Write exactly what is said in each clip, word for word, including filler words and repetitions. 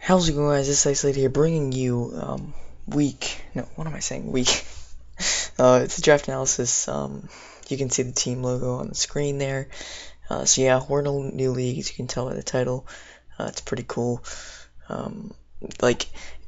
How's it going, guys? This is Isolated here, bringing you um, week. No, what am I saying? Week. uh, it's a draft analysis. Um, you can see the team logo on the screen there. Uh, so yeah, we're in a new league, as you can tell by the title. Uh, it's pretty cool. Um, like,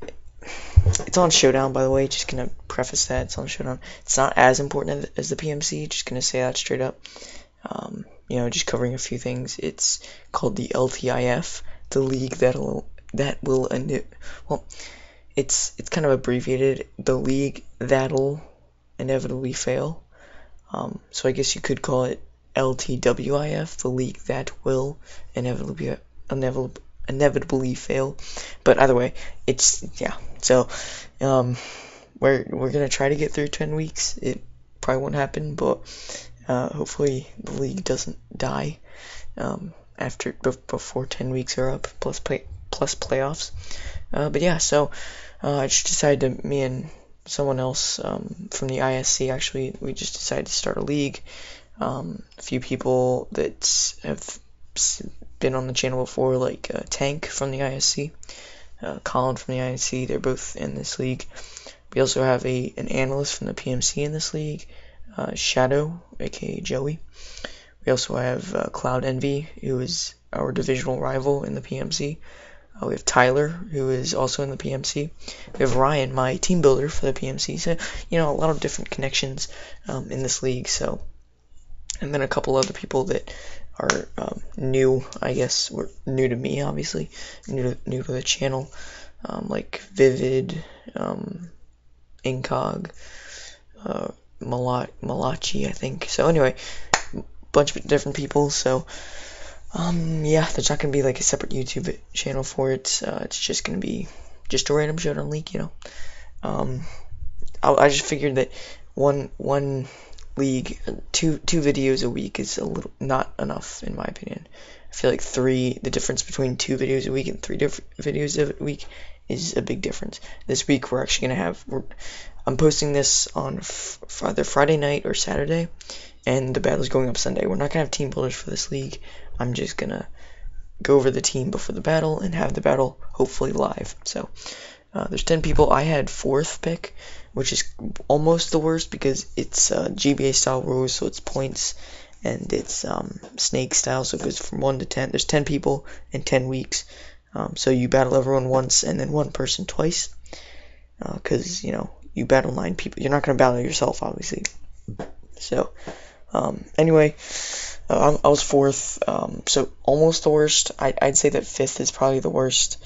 it's on Showdown, by the way. Just gonna preface that it's on Showdown. It's not as important as the P M C. Just gonna say that straight up. Um, you know, just covering a few things. It's called the L T I F, the league that'll that will well, it's it's kind of abbreviated. The league that'll inevitably fail. Um, so I guess you could call it L T W I F, the league that will inevitably inevitably inevitably fail. But either way, it's yeah. So um, we're we're gonna try to get through ten weeks. It probably won't happen, but uh, hopefully the league doesn't die um, after before ten weeks are up. Plus play. plus playoffs. Uh, but yeah, so uh, I just decided to, me and someone else um, from the I S C, actually, we just decided to start a league. Um, a few people that have been on the channel before, like uh, Tank from the I S C, uh, Colin from the I S C, they're both in this league. We also have a an analyst from the P M C in this league, uh, Shadow, aka Joey. We also have uh, Cloud Envy, who is our divisional rival in the P M C. Uh, we have Tyler, who is also in the P M C. We have Ryan, my team builder for the P M C. So, you know, a lot of different connections um, in this league. So, and then a couple other people that are um, new, I guess, were new to me, obviously, new to, new to the channel, um, like Vivid, um, Incog, uh, Mala- Malachi, I think. So, anyway, a bunch of different people. So, Um, yeah, there's not going to be like a separate YouTube channel for it. Uh, it's just going to be just a random Showdown league, you know. Um, I, I just figured that one one league, two two videos a week is a little not enough in my opinion. I feel like three, the difference between two videos a week and three different videos a week is a big difference. This week we're actually going to have, we're, I'm posting this on f- either Friday night or Saturday, and the battle's going up Sunday. We're not going to have team builders for this league. I'm just going to go over the team before the battle and have the battle hopefully live. So uh, there's ten people. I had fourth pick, which is almost the worst because it's uh, G B A style rules, so it's points, and it's um, snake style, so it goes from one to ten. There's ten people in ten weeks. Um, so you battle everyone once and then one person twice. Because, uh, you know, you battle nine people. You're not going to battle yourself, obviously. So, um, anyway, uh, I was fourth. Um, so, almost the worst. I, I'd say that fifth is probably the worst.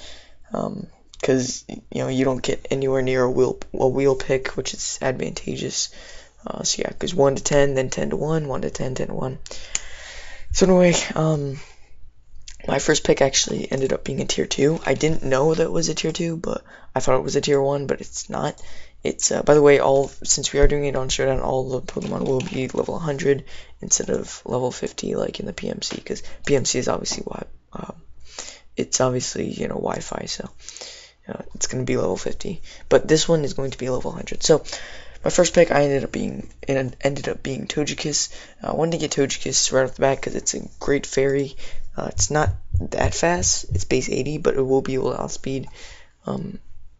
Because, um, you know, you don't get anywhere near a wheel, a wheel pick, which is advantageous. Uh, so, yeah, it goes one to ten, then ten to one, one to ten, ten to one. So, anyway, um... my first pick actually ended up being a tier two. I didn't know that it was a tier two, but I thought it was a tier one, but it's not. It's, uh, by the way, all, since we are doing it on Showdown, all the Pokemon will be level one hundred instead of level fifty like in the P M C, because P M C is obviously, um, it's obviously, you know, Wi-Fi, so uh, it's going to be level fifty. But this one is going to be level one hundred. So, my first pick, I ended up being, it ended up being Togekiss. I wanted to get Togekiss right off the bat because it's a great fairy. Uh, it's not that fast. It's base eighty, but it will be able to outspeed um,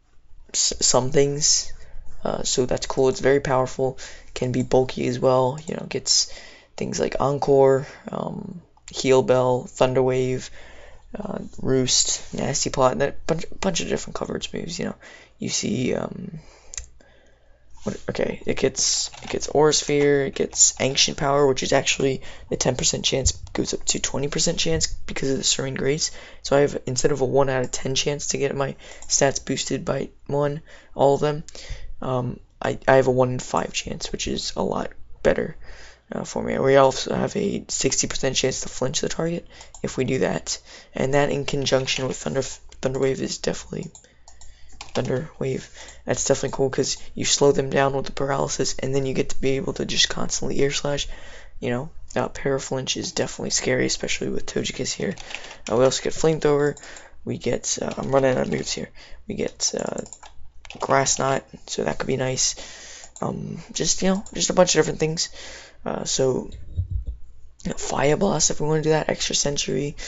s- some things. Uh, so that's cool. It's very powerful. Can be bulky as well. You know, gets things like Encore, um, Heal Bell, Thunder Wave, uh, Roost, Nasty Plot, and a bunch, bunch of different coverage moves. You know, you see. Um, What, okay, it gets it gets Aura Sphere, it gets Ancient Power, which is actually the ten percent chance goes up to twenty percent chance because of the Serene Grace. So I have, instead of a one out of ten chance to get my stats boosted by one, all of them, um, I, I have a one in five chance, which is a lot better uh, for me. We also have a sixty percent chance to flinch the target if we do that, and that in conjunction with Thunder Thunder Wave is definitely... Thunder Wave, that's definitely cool because you slow them down with the paralysis, and then you get to be able to just constantly ear slash. You know, uh, Paraflinch is definitely scary, especially with Togekiss here. Uh, we also get Flamethrower. We get, uh, I'm running out of moves here. We get uh, Grass Knot, so that could be nice. Um, just, you know, just a bunch of different things. Uh, so, you know, Fire Blast if we want to do that. Extra Century.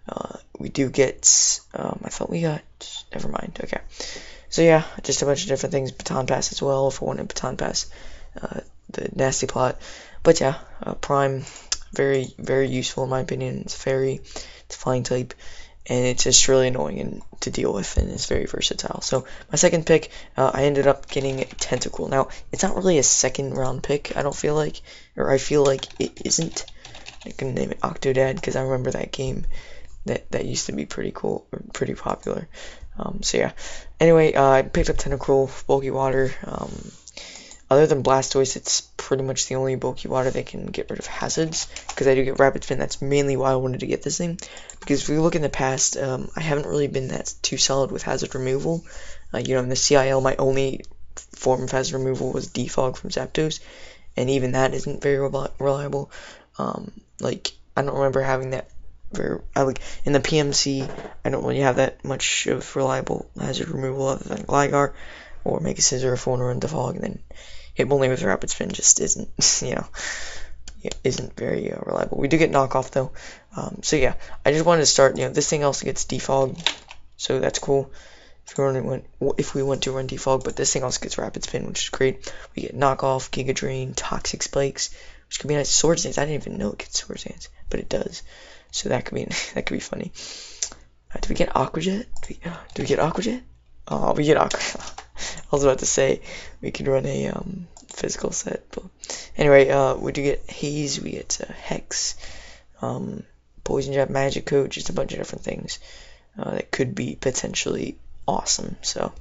Uh, we do get, um, I thought we got, never mind, okay. So yeah, just a bunch of different things, baton pass as well, if I wanted baton pass, uh, the nasty plot. But yeah, uh, Prime, very, very useful in my opinion. It's fairy, it's flying type, and it's just really annoying and, to deal with, and it's very versatile. So my second pick, uh, I ended up getting Tentacle. Now, it's not really a second round pick, I don't feel like, or I feel like it isn't. I can name it Octodad, because I remember that game. That, that used to be pretty cool, or pretty popular. Um, so yeah. Anyway, uh, I picked up Tentacruel, Bulky Water. Um, other than Blastoise, it's pretty much the only Bulky Water that can get rid of hazards, because I do get Rapid Spin. That's mainly why I wanted to get this thing, because if we look in the past, um, I haven't really been that too solid with hazard removal. Uh, you know, in the C I L, my only form of hazard removal was Defog from Zapdos, and even that isn't very reliable. Um, like, I don't remember having that. Very, I like in the P M C, I don't really have that much of reliable hazard removal other than Gligar or Mega Scissor, Fauna, and Defog, and then Hitmonlee with Rapid Spin just isn't, you know, isn't very uh, reliable. We do get knockoff though, um, so yeah, I just wanted to start. You know, this thing also gets Defog, so that's cool. If we want, if we want to run Defog, but this thing also gets Rapid Spin, which is great. We get knockoff, Giga Drain, Toxic Spikes, which could be nice. Swords Dance. I didn't even know it gets Swords Dance, but it does. So that could be that could be funny. Uh, do we get Aqua Jet? Do we, uh, do we get Aqua Jet? Oh, we get Aqua. I was about to say we could run a um, physical set, but anyway, uh, we do get Haze. We get uh, Hex, um, Poison Jab, Magic Coat, just a bunch of different things uh, that could be potentially awesome. So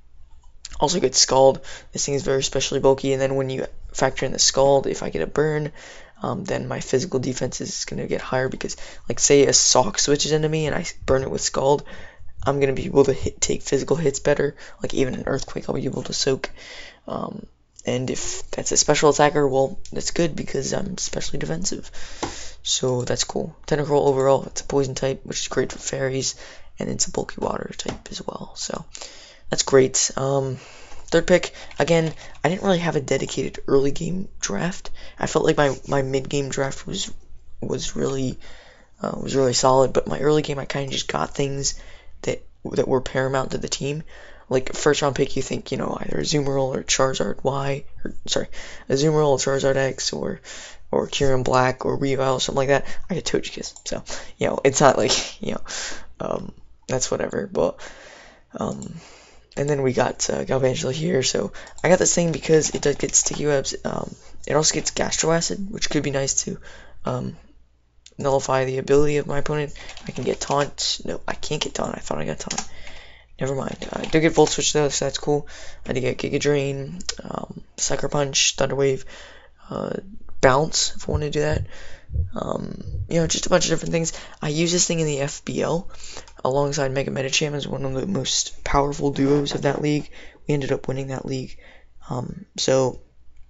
also get Scald. This thing is very specially bulky, and then when you factor in the Scald, if I get a burn. Um, then my physical defense is going to get higher because, like, say a Sock switches into me and I burn it with Scald, I'm going to be able to hit, take physical hits better. Like, even an Earthquake, I'll be able to soak. Um, and if that's a special attacker, well, that's good because I'm specially defensive. So that's cool. Tentacruel overall, it's a poison type, which is great for fairies, and it's a bulky water type as well. So that's great. Um... Third pick, again, I didn't really have a dedicated early game draft. I felt like my, my mid game draft was was really uh, was really solid, but my early game I kind of just got things that that were paramount to the team. Like first round pick, you think you know either a Azumarill or Charizard Y, or sorry, a Azumarill or Charizard X, or or Kyurem Black or Weavile or something like that. I get Togekiss, so you know it's not like you know um, that's whatever, but um. And then we got uh, Galvantula here, so I got this thing because it does get Sticky Webs. Um, it also gets Gastro Acid, which could be nice to um, nullify the ability of my opponent. I can get Taunt. No, I can't get Taunt. I thought I got Taunt. Never mind. I do get Volt Switch though, so that's cool. I do get Giga Drain, um, Sucker Punch, Thunder Wave, uh, Bounce if I want to do that. Um, you know, just a bunch of different things. I use this thing in the F B L alongside Mega Medicham as one of the most powerful duos of that league. We ended up winning that league. Um, so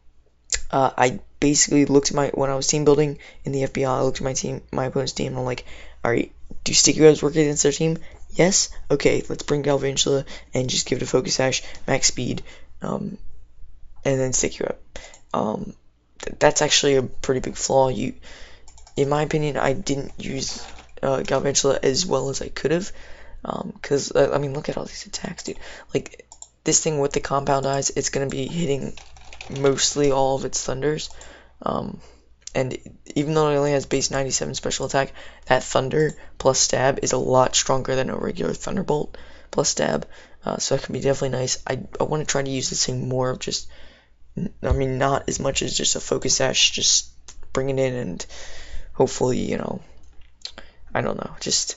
uh, I basically looked at my when I was team building in the F B L. I looked at my team, my opponent's team, and I'm like, all right, do Sticky Webs work against their team? Yes. Okay, let's bring Galvantula and just give it a Focus Sash, max speed, um, and then Sticky Web. Um, th that's actually a pretty big flaw. You, in my opinion, I didn't use uh, Galvantula as well as I could have, because um, uh, I mean, look at all these attacks, dude. Like this thing with the Compound Eyes, it's gonna be hitting mostly all of its thunders, um, and even though it only has base ninety-seven special attack, that Thunder plus Stab is a lot stronger than a regular Thunderbolt plus Stab, uh, so it can be definitely nice. I, I want to try to use this thing more of just, I mean, not as much as just a Focus Sash, just bring it in and hopefully, you know, I don't know, just,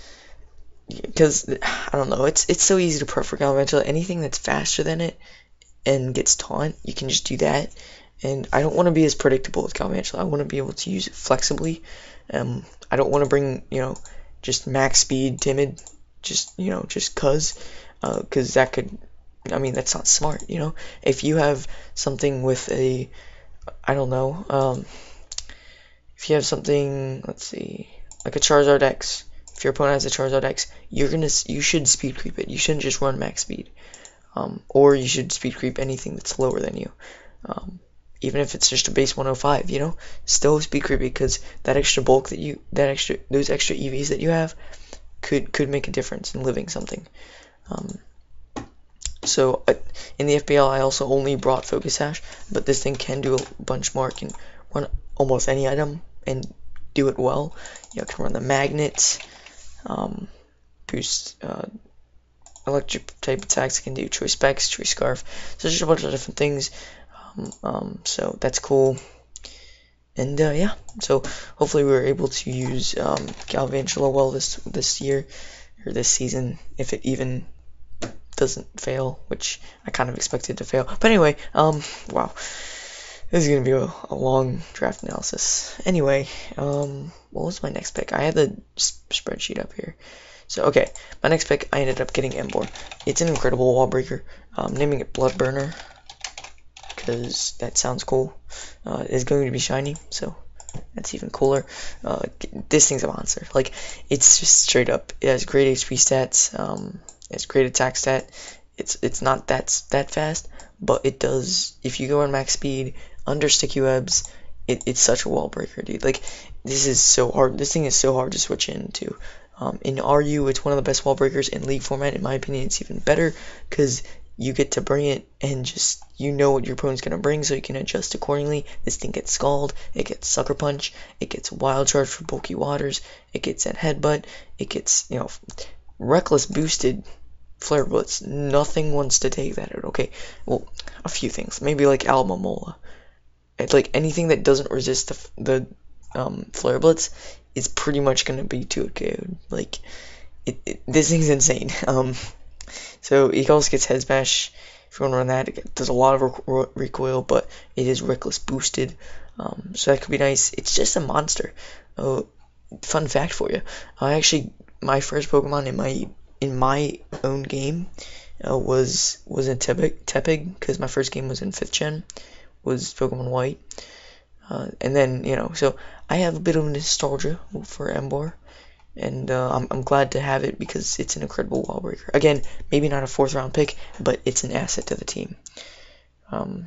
because, I don't know, it's it's so easy to prep for Galvantula. Anything that's faster than it and gets Taunt, you can just do that. And I don't want to be as predictable with Galvantula. I want to be able to use it flexibly. Um, I don't want to bring, you know, just max speed Timid, just, you know, just cuz, uh, cuz that could, I mean, that's not smart, you know. If you have something with a, I don't know, um, if you have something, let's see, like a Charizard X, if your opponent has a Charizard X, you're gonna, you should speed creep it. You shouldn't just run max speed, um, or you should speed creep anything that's lower than you. Um, even if it's just a base one oh five, you know, still be creepy because that extra bulk that you, that extra, those extra E Vs that you have could could make a difference in living something. Um, so uh, in the F B L, I also only brought Focus Sash, but this thing can do a bunch more. It can run almost any item and do it well. You know, it can run the magnets, um, boost uh, electric type attacks. It can do choice specs, choice scarf. So there's just a bunch of different things. Um, um, so that's cool. And uh, yeah, so hopefully we were able to use um, Galvantula well this this year or this season, if it even doesn't fail, which I kind of expected to fail. But anyway, um, wow, this is gonna be a, a long draft analysis. Anyway, um, what was my next pick? I had the spreadsheet up here. So okay, my next pick, I ended up getting Embor. It's an incredible wall breaker. I'm naming it Blood Burner because that sounds cool. Uh, it's going to be shiny, so that's even cooler. Uh, this thing's a monster. Like, it's just straight up. It has great H P stats. Um, it's great attack stat. It's it's not that that fast, but it does. If you go on max speed under sticky webs, it, it's such a wall breaker, dude. Like, this is so hard. This thing is so hard to switch into. Um, in R U, it's one of the best wall breakers. In League format, in my opinion, it's even better because you get to bring it and just, you know what your opponent's going to bring, so you can adjust accordingly. This thing gets Scald, it gets Sucker Punch, it gets Wild Charge for bulky waters, it gets that Headbutt, it gets, you know, Reckless boosted Flare Blitz. Nothing wants to take that out. Okay, well, a few things. Maybe like Almamola. It's like anything that doesn't resist the, the um, Flare Blitz is pretty much going to be two K O'd. Like, it, it, this thing's insane. Um... So he also gets Head Smash. If you want to run that, it does a lot of rec recoil, but it is Reckless boosted, um, so that could be nice. It's just a monster. Uh, fun fact for you: I actually, my first Pokemon in my in my own game uh, was was in Tepig, because my first game was in fifth gen, was Pokemon White, uh, and then you know, so I have a bit of nostalgia for Embor. And uh, I'm, I'm glad to have it because it's an incredible wall breaker. Again, maybe not a fourth round pick, but it's an asset to the team. Um,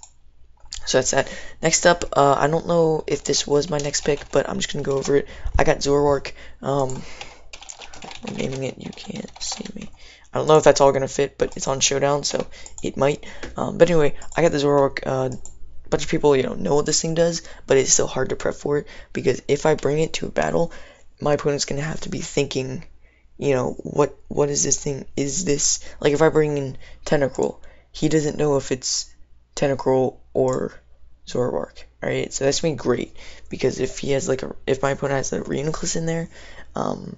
so that's that. Next up, uh, I don't know if this was my next pick, but I'm just going to go over it. I got Zoroark. Um, I'm naming it, you can't see me. I don't know if that's all going to fit, but it's on Showdown, so it might. Um, but anyway, I got the Zoroark. Uh, a bunch of people, you know, know what this thing does, but it's still hard to prep for it, because if I bring it to a battle, my opponent's gonna have to be thinking, you know, what what is this thing? Is this, like, if I bring in Tentacruel, he doesn't know if it's Tentacruel or Zoroark, right? So that's gonna be great, because if he has like a, if my opponent has a Reuniclus in there, um,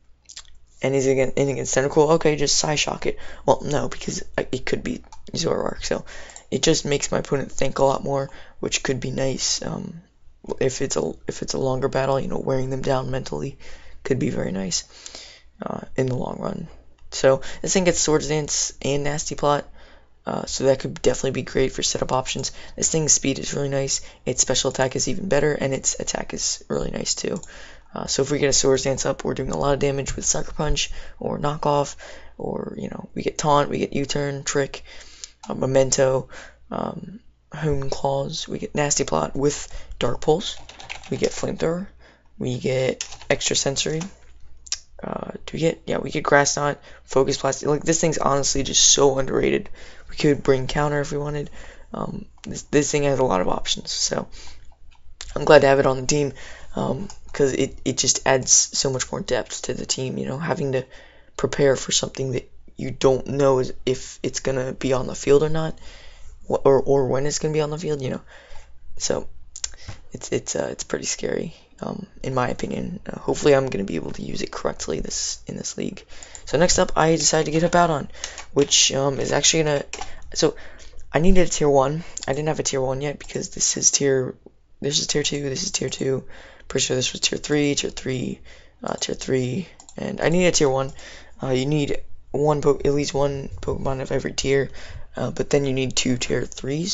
and he's against, and against Tentacruel, okay, just Psyshock it. Well, no, because it could be Zoroark, so it just makes my opponent think a lot more, which could be nice. Um, If it's a if it's a longer battle, you know, wearing them down mentally could be very nice uh, in the long run. So this thing gets Swords Dance and Nasty Plot, uh, so that could definitely be great for setup options. This thing's speed is really nice, its special attack is even better, and its attack is really nice too. Uh, so if we get a Swords Dance up, we're doing a lot of damage with Sucker Punch or Knockoff, or you know, we get Taunt, we get U-Turn, Trick, uh, Memento. Um, Hone Claws, we get Nasty Plot with Dark Pulse, we get Flamethrower, we get Extra Sensory, uh, do we get, yeah, we get Grass Knot, Focus Blast. Like, this thing's honestly just so underrated. We could bring Counter if we wanted. Um, this, this thing has a lot of options, so I'm glad to have it on the team, because um, it, it just adds so much more depth to the team, you know, having to prepare for something that you don't know if it's going to be on the field or not. Or, or when it's gonna be on the field, you know. So it's it's uh, it's pretty scary, um, in my opinion. Uh, hopefully, I'm gonna be able to use it correctly this in this league. So next up, I decided to get Hippowdon, which um, is actually gonna. So I needed a tier one. I didn't have a tier one yet because this is tier. This is tier two. This is tier two. Pretty sure this was tier three, tier three, uh, tier three, and I need a tier one. Uh, you need one po at least one Pokemon of every tier. Uh, but then you need two tier threes.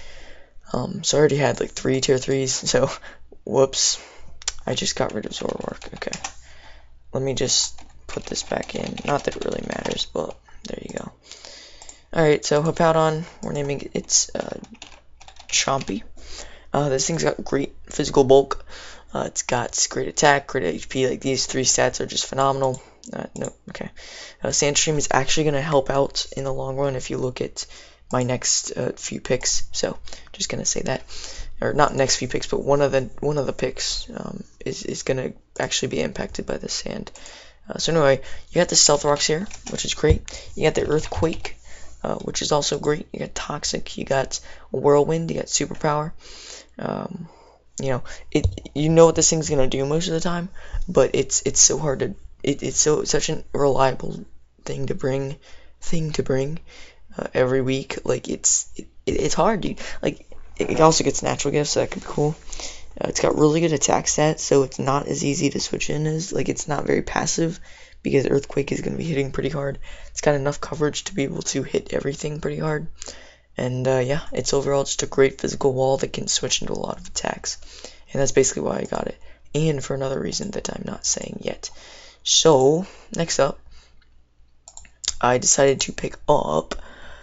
Um, so I already had like three tier threes. So, whoops, I just got rid of Zoroark. Okay, let me just put this back in. Not that it really matters, but there you go. All right, so Hippowdon, we're naming it. It's uh, Chompy. Uh, this thing's got great physical bulk. Uh, it's got great attack, great H P. Like, these three stats are just phenomenal. Uh, no, okay. Uh, Sandstream is actually going to help out in the long run if you look at my next uh, few picks. So, just going to say that. Or not next few picks, but one of the one of the picks um, is, is going to actually be impacted by the sand. Uh, so anyway, you got the Stealth Rocks here, which is great. You got the Earthquake, uh, which is also great. You got Toxic, you got Whirlwind, you got Superpower. Um, you know, it. You know what this thing's gonna do most of the time, but it's it's so hard to. It, it's so such a reliable thing to bring, thing to bring uh, every week. Like it's it, it's hard, dude. Like it, it also gets natural gifts, so that could be cool. Uh, it's got really good attack stats, so it's not as easy to switch in as, like, it's not very passive, because Earthquake is going to be hitting pretty hard. It's got enough coverage to be able to hit everything pretty hard, and, uh, yeah, it's overall just a great physical wall that can switch into a lot of attacks, and that's basically why I got it, and for another reason that I'm not saying yet. So, next up, I decided to pick up,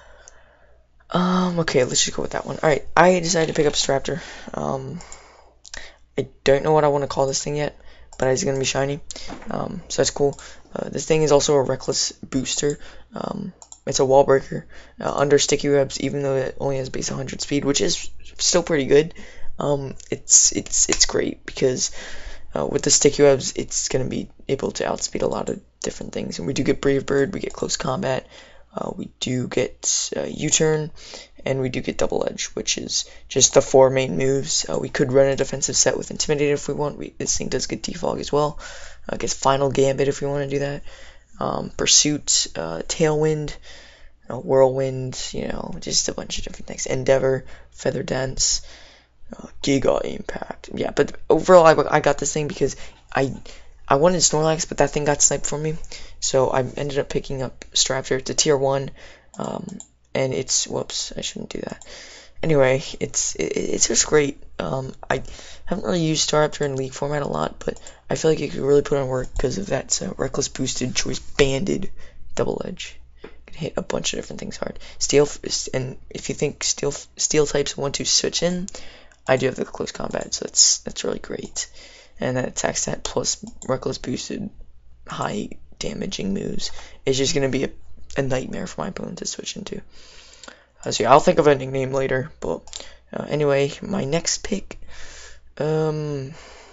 um, okay, let's just go with that one. Alright, I decided to pick up Straptor. um, I don't know what I want to call this thing yet, but it's going to be shiny, um, so that's cool. Uh, this thing is also a Reckless Booster. Um, it's a wall breaker uh, under Sticky Webs, even though it only has base one hundred speed, which is still pretty good. Um, it's it's it's great because uh, with the Sticky Webs, it's going to be able to outspeed a lot of different things. And we do get Brave Bird, we get Close Combat, uh, we do get uh, U-Turn, and we do get Double Edge, which is just the four main moves. Uh, we could run a defensive set with Intimidate if we want. We, this thing does get Defog as well. Uh, gets Final Gambit if we want to do that. Um, Pursuit, uh, Tailwind, uh, Whirlwind, you know, just a bunch of different things. Endeavor, Feather Dance, uh, Giga Impact. Yeah, but overall, I, I got this thing because I I wanted Snorlax, but that thing got sniped for me. So I ended up picking up Straptor. It's a tier one. Um, and it's, whoops, I shouldn't do that. Anyway, it's it, it's just great. Um, I haven't really used Straptor in League format a lot, but I feel like you could really put on work because of that uh, Reckless Boosted Choice Banded Double Edge. You can hit a bunch of different things hard. Steel, and if you think Steel Steel types want to switch in, I do have the Close Combat, so that's that's really great. And that attack stat plus Reckless Boosted high damaging moves is just going to be a a nightmare for my opponent to switch into. Uh, so yeah, I'll think of a nickname later, but uh, anyway, my next pick, um,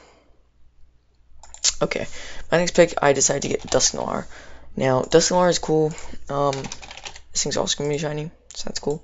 okay, my next pick, I decided to get Dusknoir. Now, Dusknoir is cool. um, this thing's also going to be shiny, so that's cool.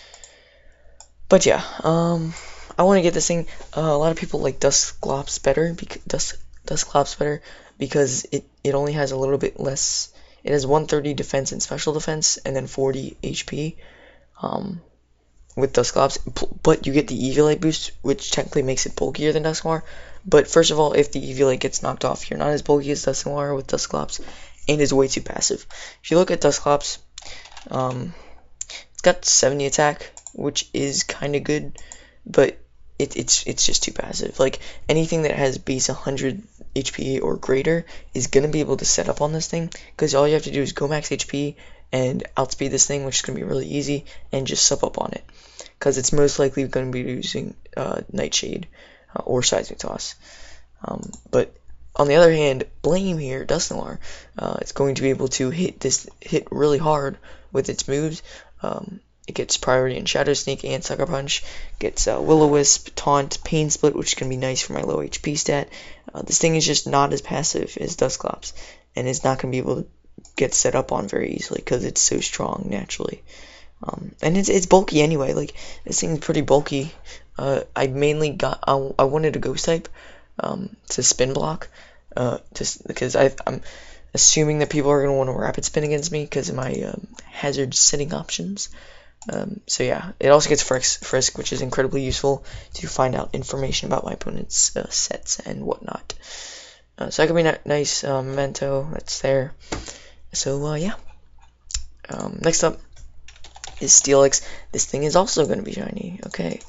But yeah, um, I want to get this thing. Uh, a lot of people like Dusclops better, because Dusk Dusclops better because it it only has a little bit less. It has one thirty defense and special defense, and then forty H P. Um, with Dusclops, but you get the Eviolite boost, which technically makes it bulkier than Dusknoir. But first of all, if the Eviolite gets knocked off, you're not as bulky as Dusknoir with Dusclops, and is way too passive. If you look at Dusclops, um, it's got seventy attack, which is kind of good, but it, it's it's just too passive. Like, anything that has base one hundred H P or greater is going to be able to set up on this thing, because all you have to do is go max H P and outspeed this thing, which is going to be really easy, and just sub up on it, because it's most likely going to be using uh, Nightshade uh, or Seismic Toss. Um, but on the other hand, Blame here, Dusknoir, uh, it's going to be able to hit this hit really hard with its moves. Um, it gets priority in Shadow Sneak and Sucker Punch, gets uh, Will-O-Wisp, Taunt, Pain Split, which can be nice for my low H P stat. Uh, this thing is just not as passive as Dusclops, and it's not going to be able to get set up on very easily because it's so strong naturally. Um, and it's it's bulky anyway. Like, this thing's pretty bulky. Uh, I mainly got I, I wanted a Ghost type um, to spin block, uh, just because I I'm assuming that people are going to want to rapid spin against me because of my um, hazard setting options. Um, so yeah, it also gets frisk, frisk, which is incredibly useful to find out information about my opponent's uh, sets and whatnot. Uh, so that could be a nice uh, memento that's there. So uh, yeah. Um, next up is Steelix. This thing is also going to be shiny. Okay,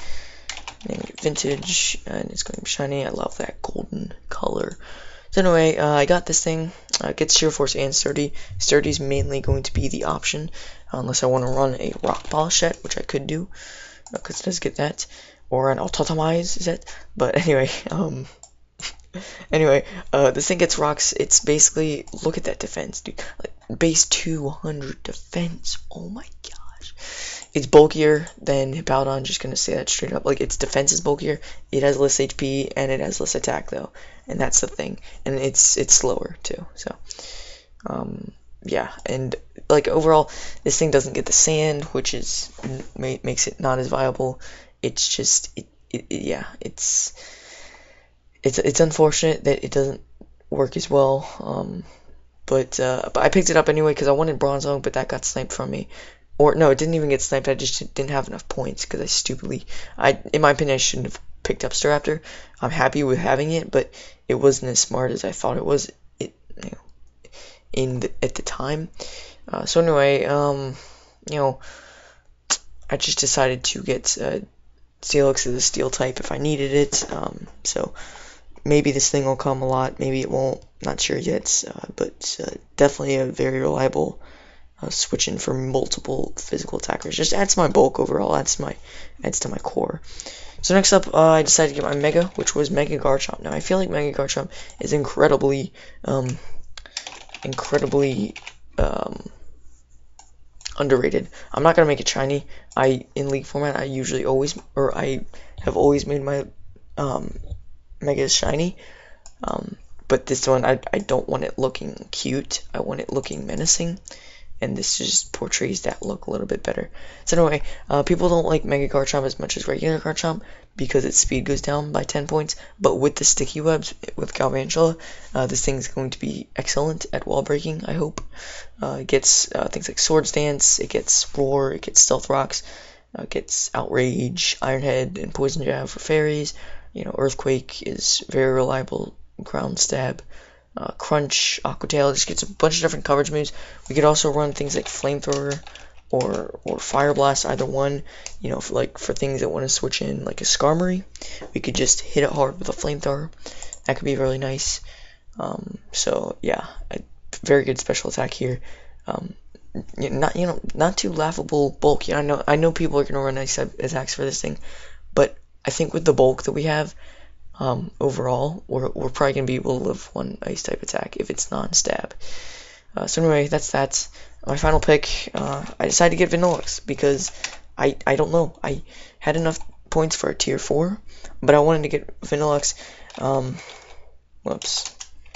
vintage, and it's going to be shiny. I love that golden color. So anyway, uh, I got this thing. Uh, it gets Sheer Force and Sturdy. Sturdy is mainly going to be the option, unless I want to run a Rock Polish set, which I could do. because it does get that, or an autotomize is it? But anyway, um, anyway, uh, this thing gets rocks. It's basically, look at that defense, dude. Like, base two hundred defense. Oh my gosh. It's bulkier than Hippowdon, just gonna say that straight up. Like, its defense is bulkier, it has less H P, and it has less attack, though. And that's the thing. And it's it's slower, too. So, um, yeah. And, like, overall, this thing doesn't get the sand, which is makes it not as viable. It's just, it, it, it yeah, it's... It's it's unfortunate that it doesn't work as well, um, but, uh, but I picked it up anyway because I wanted Bronzong, but that got sniped from me. Or, no, it didn't even get sniped, I just didn't have enough points because I stupidly, I in my opinion, I shouldn't have picked up Staraptor. I'm happy with having it, but it wasn't as smart as I thought it was it, you know, in the, at the time. Uh, so anyway, um, you know, I just decided to get uh, Steelix as a Steel type if I needed it, um, so... Maybe this thing will come a lot, maybe it won't, not sure yet, uh, but uh, definitely a very reliable uh, switch in for multiple physical attackers. Just adds to my bulk overall, adds my adds to my core. So next up, uh, I decided to get my Mega, which was Mega Garchomp. Now I feel like Mega Garchomp is incredibly, um, incredibly um, underrated. I'm not gonna make it shiny. I in League format, I usually always, or I have always made my um, Mega shiny, um, but this one I, I don't want it looking cute, I want it looking menacing, and this just portrays that look a little bit better. So anyway, uh, people don't like Mega Garchomp as much as regular Garchomp because its speed goes down by ten points, but with the sticky webs, with Galvantula, uh, this thing is going to be excellent at wall breaking, I hope. Uh, it gets uh, things like Swords Dance, it gets Roar, it gets Stealth Rocks, uh, it gets Outrage, Iron Head, and Poison Jab for fairies. You know, Earthquake is very reliable, Ground Stab, uh, Crunch, Aqua Tail, just gets a bunch of different coverage moves. We could also run things like Flamethrower or or Fire Blast, either one. You know, for, like for things that want to switch in, like a Skarmory, we could just hit it hard with a Flamethrower. That could be really nice. Um, so yeah, a very good special attack here. Um, not you know not too laughable bulk. Yeah, I know I know people are gonna run nice attacks for this thing, but I think with the bulk that we have, um, overall, we're, we're probably going to be able to live one ice type attack if it's non-stab. Uh, so anyway, that's that. My final pick, uh, I decided to get Vanillix because I, I don't know, I had enough points for a tier four, but I wanted to get Vanillix. Um, whoops.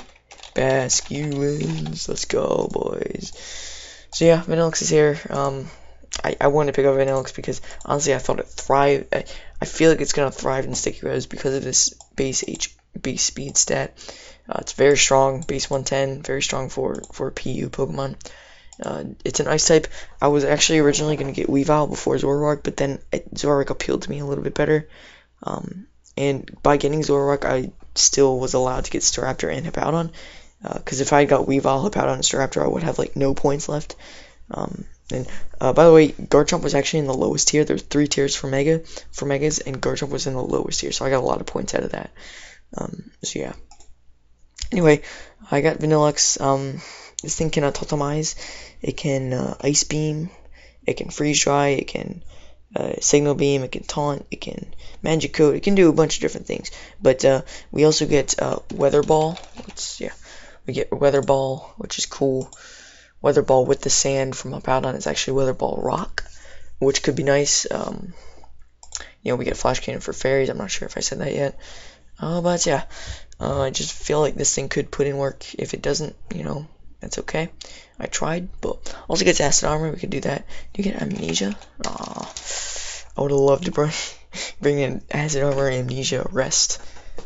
Basculins, let's go, boys. So yeah, Vanillix is here. Um, I, I wanted to pick up Vanillix because honestly I thought it thrived. I, I feel like it's gonna thrive in Sticky Rose because of this base H base speed stat. Uh, it's very strong, base one ten, very strong for for P U Pokemon. Uh, it's an ice type. I was actually originally gonna get Weavile before Zoroark, but then it, Zoroark appealed to me a little bit better. Um, and by getting Zoroark, I still was allowed to get Staraptor and Hippowdon. Because uh, if I had got Weavile, Hippowdon, and Staraptor, I would have like no points left. Um, and uh, by the way, Garchomp was actually in the lowest tier. There's three tiers for Mega, for Megas, and Garchomp was in the lowest tier, so I got a lot of points out of that. Um, so yeah. Anyway, I got Vanillix. Um, this thing can autotomize. It can uh, Ice Beam. It can Freeze Dry. It can uh, Signal Beam. It can Taunt. It can Magic Coat. It can do a bunch of different things. But uh, we also get uh, Weather Ball. Let's, yeah, we get Weather Ball, which is cool. Weather Ball with the sand from Hippowdon is actually Weather Ball Rock, which could be nice. Um, you know, we get Flash Cannon for fairies. I'm not sure if I said that yet. Uh, but yeah, uh, I just feel like this thing could put in work. If it doesn't, you know, that's okay. I tried, but also gets Acid Armor. We could do that. Do you get Amnesia? Aw, I would have loved to bring, bring in Acid Armor, Amnesia, Rest.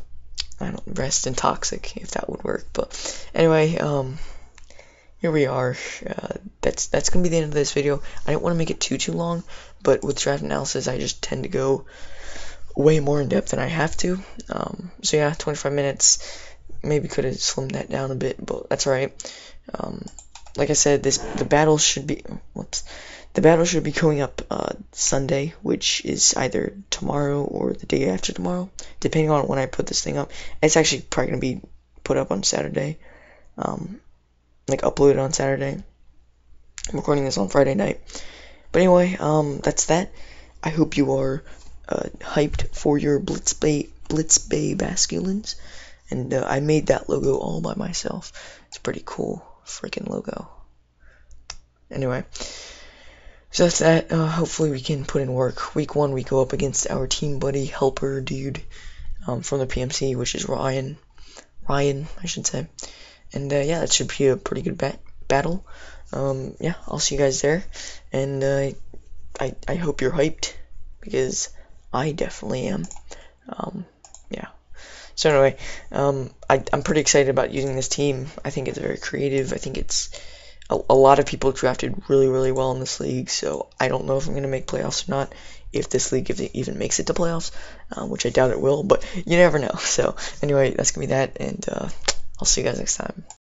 I don't Rest and Toxic if that would work. But anyway, um. Here we are. Uh, that's that's gonna be the end of this video. I didn't want to make it too too long, but with draft analysis, I just tend to go way more in depth than I have to. Um, so yeah, twenty-five minutes. Maybe could have slimmed that down a bit, but that's alright. Um, like I said, this the battle should be whoops, the battle should be going up uh, Sunday, which is either tomorrow or the day after tomorrow, depending on when I put this thing up. It's actually probably gonna be put up on Saturday. Um, like uploaded on Saturday. I'm recording this on Friday night. But anyway, um, that's that. I hope you are uh, hyped for your Blitz Bay, Blitz Bay Basculins. And uh, I made that logo all by myself. It's a pretty cool freaking logo. Anyway, so that's that. Uh, hopefully we can put in work. Week one, we go up against our team buddy, helper dude um, from the P M C, which is Ryan. Ryan, I should say. And uh, yeah, that should be a pretty good bat battle. Um, yeah, I'll see you guys there. And uh, I, I hope you're hyped, because I definitely am. Um, yeah. So anyway, um, I, I'm pretty excited about using this team. I think it's very creative. I think it's a, a lot of people drafted really, really well in this league. So I don't know if I'm going to make playoffs or not, if this league if it even makes it to playoffs, um, which I doubt it will. But you never know. So anyway, that's going to be that. And uh, I'll see you guys next time.